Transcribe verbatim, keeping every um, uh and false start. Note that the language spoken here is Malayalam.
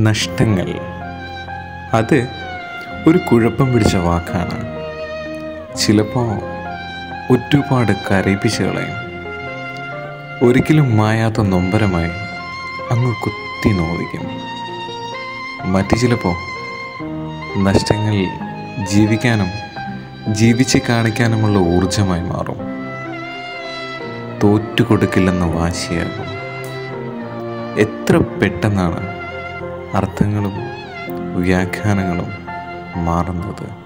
നഷ്ടങ്ങൾ, അത് ഒരു കുഴപ്പം പിടിച്ച വാക്കാണ്. ചിലപ്പോൾ ഒരുപാട് കരയിപ്പിച്ച് കളയും. ഒരിക്കലും മായാത്ത നൊമ്പരമായി അങ്ങ് കുത്തി നോവിക്കും. മറ്റു ചിലപ്പോൾ നഷ്ടങ്ങൾ ജീവിക്കാനും ജീവിച്ച് കാണിക്കാനുമുള്ള ഊർജമായി മാറും. തോറ്റുകൊടുക്കില്ലെന്ന വാശിയാകും. എത്ര പെട്ടെന്നാണ് അർത്ഥങ്ങളും വ്യാഖ്യാനങ്ങളും മാറുന്നത്.